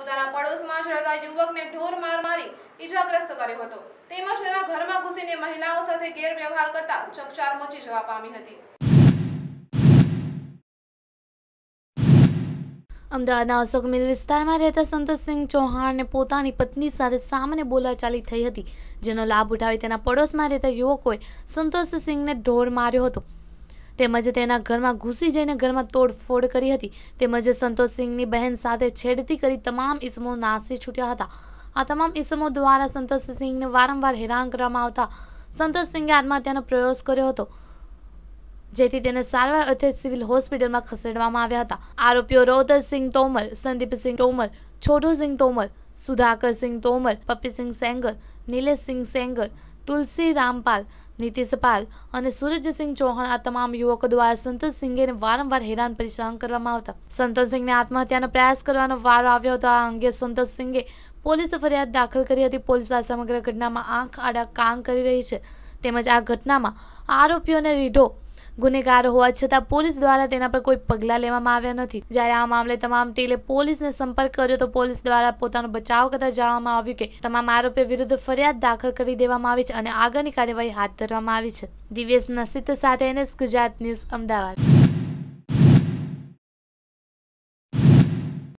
પોતાના પડોશમાં જ રહેતા યુવકને ઢોર માર મારી ઈજાગ્રસ્ત કર્યો હતો તેમજ તેના ઘરમાં ઘૂસીને મહિલાઓ સાથે ગેરવ્યવહાર કરતા ચકચાર મચી જવા પામી હતી। અમદાવાદના અશોક મિલ વિસ્તારમાં રહેતા સંતોષસિંહ ચૌહાણને પોતાની પત્ની સાથે સામાન્ય બોલાચાલી થઈ હતી, જેનો લાભ ઉઠાવી તેના પડોશમાં રહેતા યુવકોએ સંતોષસિંહને ઢોર માર્યો હતો તેમજ તેના ઘરમાં ઘૂસી જઈને ઘરમાં તોડફોડ કરી હતી તેમજ સંતોષસિંહની બહેન સાથે છેડતી કરી તમામ ઈસમો નાસી છૂટ્યા હતા। આ તમામ ઈસમો દ્વારા સંતોષસિંહને વારંવાર હેરાન કરવામાં આવતા સંતોષસિંહે આત્મહત્યાનો પ્રયાસ કર્યો હતો, જેથી તેને સારવાર અર્થે સિવિલ હોસ્પિટલમાં ખસેડવામાં આવ્યા હતા। આરોપીઓ રોહતરસિંહ તોમર, સંદીપસિંહ તોમર, છોટુસિંહ તોમર, સુધાકરસિંહ તોમર, પપ્પીસિંહ સેંગર, નિલેશસિંહ સેંગર, તુલસી રામપાલ, નીતિશપાલ અને સૂરજસિંહ ચૌહાણ આ તમામ યુવકો દ્વારા સંતોષસિંહને વારંવાર હેરાન પરેશાન કરવામાં આવતા સંતોષસિંહને આત્મહત્યાનો પ્રયાસ કરવાનો વારો આવ્યો હતો। આ અંગે સંતોષસિંહે પોલીસે ફરિયાદ દાખલ કરી હતી। પોલીસ આ સમગ્ર ઘટનામાં આંખ આડા કાન કરી રહી છે તેમજ આ ઘટનામાં આરોપીઓને રીઢો ગુનેગાર હોવા છતાં પોલીસ દ્વારા તેના પર કોઈ પગલાં લેવામાં આવ્યા નથી। જ્યારે આ મામલે તમામ ટીમે પોલીસને સંપર્ક કર્યો તો પોલીસ દ્વારા પોતાનો બચાવ કરતા જણાવવામાં આવ્યું કે તમામ આરોપીઓ વિરુદ્ધ ફરિયાદ દાખલ કરી દેવામાં આવી છે અને આગળની કાર્યવાહી હાથ ધરવામાં આવી છે। દિવ્યેશ નસીત સાથે NS ગુજરાત ન્યૂઝ, અમદાવાદ।